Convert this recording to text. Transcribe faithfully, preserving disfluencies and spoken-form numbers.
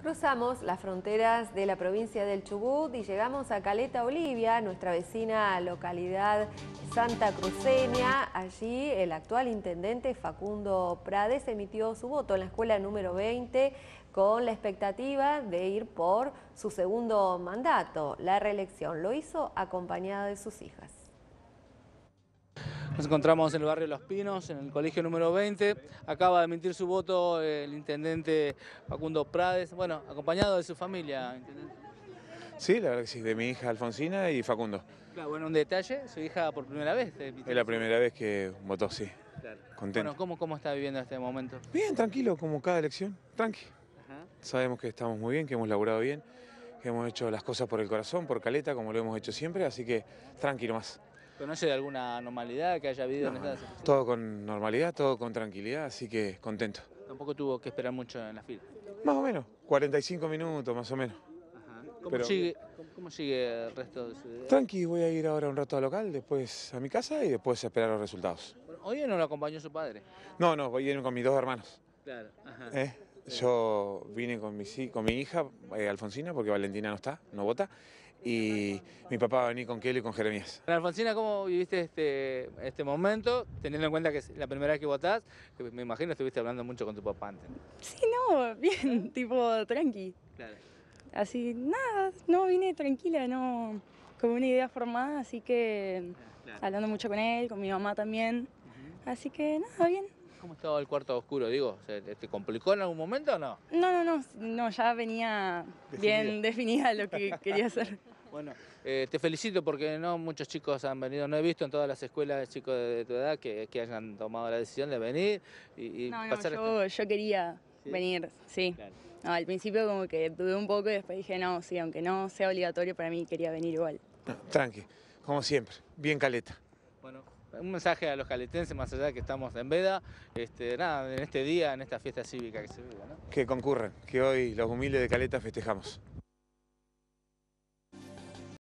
Cruzamos las fronteras de la provincia del Chubut y llegamos a Caleta Olivia, nuestra vecina localidad santacruceña. Allí el actual intendente Facundo Prades emitió su voto en la escuela número veinte con la expectativa de ir por su segundo mandato, la reelección. Lo hizo acompañada de sus hijas. Nos encontramos en el barrio Los Pinos, en el colegio número veinte. Acaba de emitir su voto el intendente Facundo Prades, bueno, acompañado de su familia, intendente. Sí, la verdad que sí, de mi hija Alfonsina y Facundo. Claro, bueno, un detalle, su hija por primera vez. Es la primera vez que votó, sí. Claro. Contento. Bueno, ¿cómo, ¿cómo está viviendo este momento? Bien, tranquilo, como cada elección, tranqui. Ajá. Sabemos que estamos muy bien, que hemos laburado bien, que hemos hecho las cosas por el corazón, por Caleta, como lo hemos hecho siempre, así que tranquilo más. ¿Conoce de alguna anormalidad que haya habido No, en esta situación? todo con normalidad, todo con tranquilidad, así que contento. Tampoco tuvo que esperar mucho en la fila. Más o menos, cuarenta y cinco minutos más o menos. Ajá. ¿Cómo, Pero- sigue, cómo, cómo sigue el resto de su vida? Tranqui, voy a ir ahora un rato al local, después a mi casa y después a esperar los resultados. Bueno, hoy no lo acompañó su padre. No, no, voy a ir con mis dos hermanos. Claro. Ajá. ¿eh? Yo vine con mi, hi- con mi hija, eh, Alfonsina, porque Valentina no está, no vota, y mi papá va a venir con Kelly y con Jeremías. Bueno, Alfonsina, ¿cómo viviste este, este momento? Teniendo en cuenta que es la primera vez que votás, que me imagino estuviste hablando mucho con tu papá antes. Sí, no, bien, tipo tranqui. Claro. Así, nada, no, vine tranquila, no, con una idea formada, así que Claro. hablando mucho con él, con mi mamá también. Así que nada, bien. ¿Cómo estaba el cuarto oscuro? Digo, ¿se- ¿te complicó en algún momento o no? No, no, no, no, ya venía bien definida lo que quería hacer. Bueno, eh, te felicito porque no muchos chicos han venido, no he visto en todas las escuelas de chicos de, de tu edad que, que hayan tomado la decisión de venir y, y No, no, pasar yo, yo quería ¿Sí? venir, sí. Claro. No, al principio como que dudé un poco y después dije, no, sí, aunque no sea obligatorio para mí, quería venir igual. No, tranqui, como siempre, bien Caleta. Bueno, un mensaje a los caletenses, más allá de que estamos en veda, este, nada, en este día, en esta fiesta cívica que se vive, ¿no? Que concurran, que hoy los humildes de Caleta festejamos.